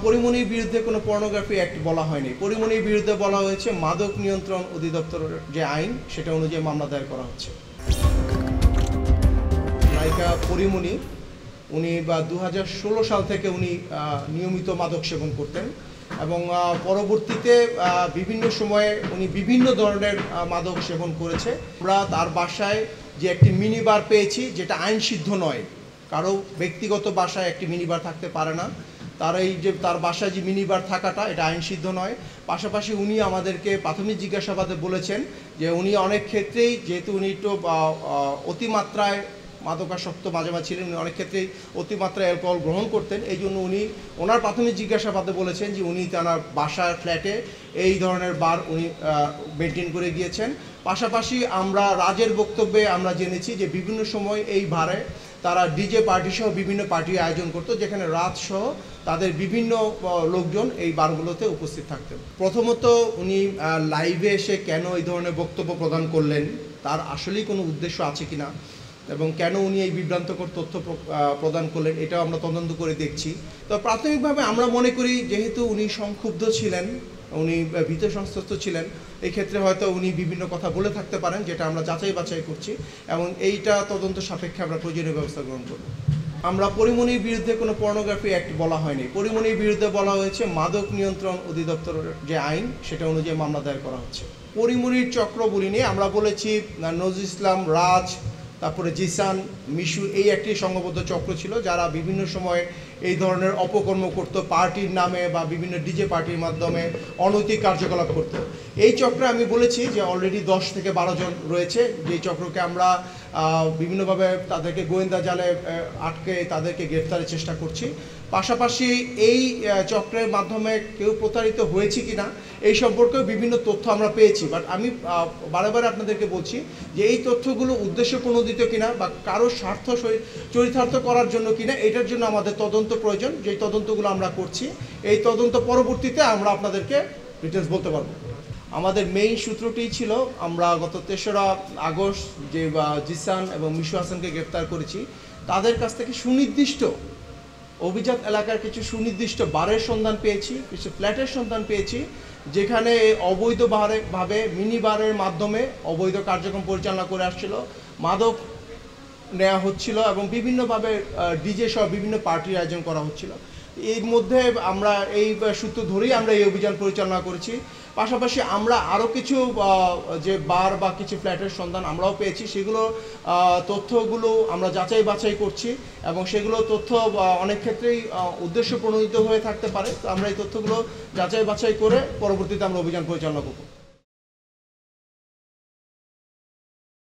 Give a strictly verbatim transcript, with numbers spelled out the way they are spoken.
পরিমণির বিরুদ্ধে কোনো pornography act বলা হয়নি। পরিমণির বিরুদ্ধে বলা হয়েছে মাদক নিয়ন্ত্রণ অধিদপ্তরের যে আইন সেটা অনুযায়ী মামলা দায়ের করা হচ্ছে। নায়িকা পরিমণি উনি বা দু হাজার ষোলো সাল থেকে উনি নিয়মিত মাদক সেবন করতেন এবং পরবর্তীতে বিভিন্ন সময়ে উনি বিভিন্ন ধরনের মাদক সেবন করেছে। আমরা তার বাসায় যে একটি মিনি বার পেয়েছি, যেটা আইন সিদ্ধ নয়, কারো ব্যক্তিগত বাসায় একটি মিনি বার থাকতে পারে না, তার এই যে তার বাসায় যে মিনি বার থাকাটা এটা আইন সিদ্ধ নয়। পাশাপাশি উনি আমাদেরকে প্রাথমিক জিজ্ঞাসাবাদে বলেছেন যে উনি অনেক ক্ষেত্রেই, যেহেতু উনি একটু অতিমাত্রায় মাদকাসক্ত মাঝে মাঝে ছিলেন, উনি অনেক ক্ষেত্রেই অতিমাত্রায় অ্যালকোহল গ্রহণ করতেন। এই জন্য উনি ওনার প্রাথমিক জিজ্ঞাসাবাদে বলেছেন যে উনি তার বাসার ফ্ল্যাটে এই ধরনের বার উনি মেনটেন করে গিয়েছেন। পাশাপাশি আমরা রাজের বক্তব্যে আমরা জেনেছি যে বিভিন্ন সময় এই বারে তারা ডিজে পার্টি সহ বিভিন্ন পার্টি আয়োজন করতো, যেখানে রাত সহ তাদের বিভিন্ন লোকজন এই বারগুলোতে উপস্থিত থাকতেন। প্রথমত উনি লাইভে এসে কেন এই ধরনের বক্তব্য প্রদান করলেন, তার আসলেই কোনো উদ্দেশ্য আছে কিনা এবং কেন উনি এই বিভ্রান্তকর তথ্য প্রদান করলেন এটাও আমরা তদন্ত করে দেখছি। তো প্রাথমিকভাবে আমরা মনে করি যেহেতু উনি সংক্ষুব্ধ ছিলেন, উনি ভীত সংস্তুষ্ট ছিলেন, এই ক্ষেত্রে হয়তো উনি বিভিন্ন কথা বলে থাকতে পারেন, যেটা আমরা যাচাই বাছাই করছি এবং এইটা তদন্ত সাপেক্ষে আমরা প্রয়োজনীয় ব্যবস্থা গ্রহণ করব। আমরা পরিমণির বিরুদ্ধে কোনো পর্নোগ্রাফি অ্যাক্ট বলা হয়নি। পরিমণির বিরুদ্ধে বলা হয়েছে মাদক নিয়ন্ত্রণ অধিদপ্তরের যে আইন সেটা অনুযায়ী মামলা দায়ের করা হচ্ছে। পরিমণির চক্র বলিনি, আমরা বলেছি নজরুল ইসলাম, রাজ, তারপরে জিসান, মিশু, এই একটি সংঘবদ্ধ চক্র ছিল যারা বিভিন্ন সময় এই ধরনের অপকর্ম করত, পার্টির নামে বা বিভিন্ন ডিজে পার্টির মাধ্যমে অনৈতিক কার্যকলাপ করত। এই চক্রে আমি বলেছি যে অলরেডি দশ থেকে বারো জন রয়েছে, যেই চক্রকে আমরা বিভিন্নভাবে তাদেরকে গোয়েন্দা জালে আটকে তাদেরকে গ্রেফতারের চেষ্টা করছি। পাশাপাশি এই চক্রের মাধ্যমে কেউ প্রতারিত হয়েছে কিনা এই সম্পর্কেও বিভিন্ন তথ্য আমরা পেয়েছি, বাট আমি বারে বারে আপনাদেরকে বলছি যে এই তথ্যগুলো উদ্দেশ্য প্রণোদিত কিনা বা কারো স্বার্থ চরিতার্থ করার জন্য কিনা, এটার জন্য আমাদের তদন্ত প্রয়োজন। যেই তদন্তগুলো আমরা করছি, এই তদন্ত পরবর্তীতে আমরা আপনাদেরকে ডিটেলস বলতে পারবো। আমাদের মেইন সূত্রটি ছিল, আমরা গত তেসরা আগস্ট যে জিসান এবং মিশু হাসানকে গ্রেফতার করেছি, তাদের কাছ থেকে সুনির্দিষ্ট অভিজাত এলাকার কিছু সুনির্দিষ্ট বারের সন্ধান পেয়েছি, কিছু ফ্ল্যাটের সন্ধান পেয়েছি, যেখানে অবৈধ ভাবে মিনি বারের মাধ্যমে অবৈধ কার্যক্রম পরিচালনা করে আসছিল, মাদক নেওয়া হচ্ছিল এবং বিভিন্নভাবে ডিজে সহ বিভিন্ন পার্টির আয়োজন করা হচ্ছিল। এর মধ্যে আমরা এই সূত্র ধরেই আমরা এই অভিযান পরিচালনা করেছি। পাশাপাশি আমরা আরও কিছু যে বার বা কিছু ফ্ল্যাটের সন্ধান আমরাও পেয়েছি, সেগুলো তথ্যগুলো আমরা যাচাই বাছাই করছি এবং সেগুলো তথ্য অনেক ক্ষেত্রেই উদ্দেশ্য প্রণোদিত হয়ে থাকতে পারে। তো আমরা এই তথ্যগুলো যাচাই বাছাই করে পরবর্তীতে আমরা অভিযান পরিচালনা করব।